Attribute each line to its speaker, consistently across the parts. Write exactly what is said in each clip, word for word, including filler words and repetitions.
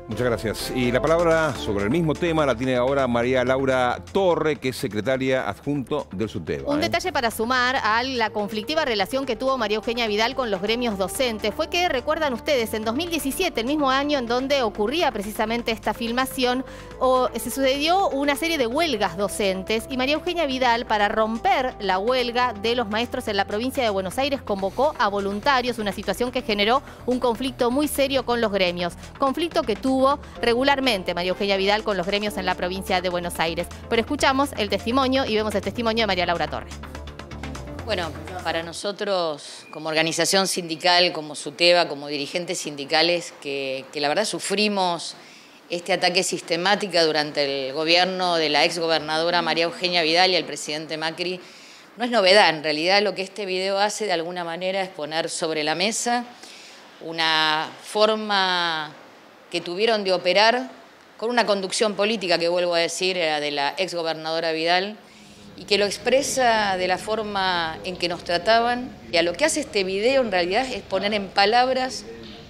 Speaker 1: Muchas gracias. Y la palabra sobre el mismo tema la tiene ahora María Laura Torre, que es secretaria adjunto del SUTEBA.
Speaker 2: Un
Speaker 1: ¿eh?
Speaker 2: detalle para sumar a la conflictiva relación que tuvo María Eugenia Vidal con los gremios docentes fue que, recuerdan ustedes, en dos mil diecisiete, el mismo año en donde ocurría precisamente esta filmación, o, se sucedió una serie de huelgas docentes y María Eugenia Vidal, para romper la huelga de los maestros en la provincia de Buenos Aires, convocó a voluntarios, una situación que generó un conflicto muy serio con los gremios. Conflicto que tuvo regularmente María Eugenia Vidal con los gremios en la provincia de Buenos Aires. Pero escuchamos el testimonio y vemos el testimonio de María Laura Torre.
Speaker 3: Bueno, para nosotros como organización sindical, como SUTEBA, como dirigentes sindicales, que, que la verdad sufrimos este ataque sistemático durante el gobierno de la exgobernadora María Eugenia Vidal y el presidente Macri, no es novedad. En realidad lo que este video hace de alguna manera es poner sobre la mesa una forma que tuvieron de operar con una conducción política que, vuelvo a decir, era de la exgobernadora Vidal, y que lo expresa de la forma en que nos trataban. Y a lo que hace este video en realidad es poner en palabras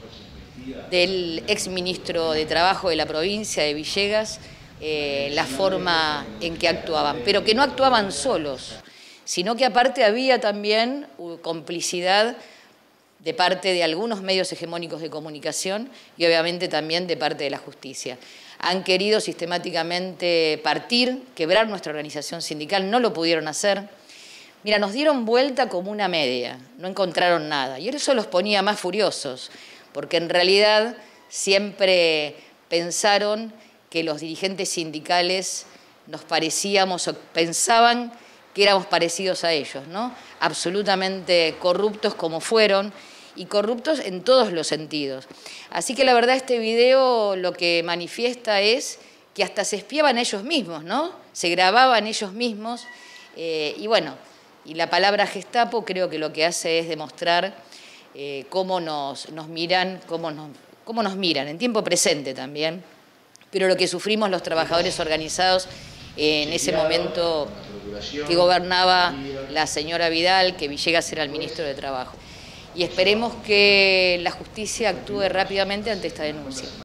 Speaker 3: del exministro de Trabajo de la provincia de Villegas eh, la forma en que actuaban, pero que no actuaban solos, sino que aparte había también complicidad de parte de algunos medios hegemónicos de comunicación y obviamente también de parte de la justicia. Han querido sistemáticamente partir, quebrar nuestra organización sindical, no lo pudieron hacer. Mira, nos dieron vuelta como una media, no encontraron nada. Y eso los ponía más furiosos, porque en realidad siempre pensaron que los dirigentes sindicales nos parecíamos o pensaban que éramos parecidos a ellos, ¿no? Absolutamente corruptos como fueron, y corruptos en todos los sentidos. Así que la verdad este video lo que manifiesta es que hasta se espiaban ellos mismos, ¿no? Se grababan ellos mismos, eh, y bueno, y la palabra Gestapo creo que lo que hace es demostrar eh, cómo nos, nos miran, cómo nos, cómo nos miran, en tiempo presente también, pero lo que sufrimos los trabajadores organizados en ese momento que gobernaba la señora Vidal, que Villegas era el ministro de Trabajo. Y esperemos que la justicia actúe rápidamente ante esta denuncia.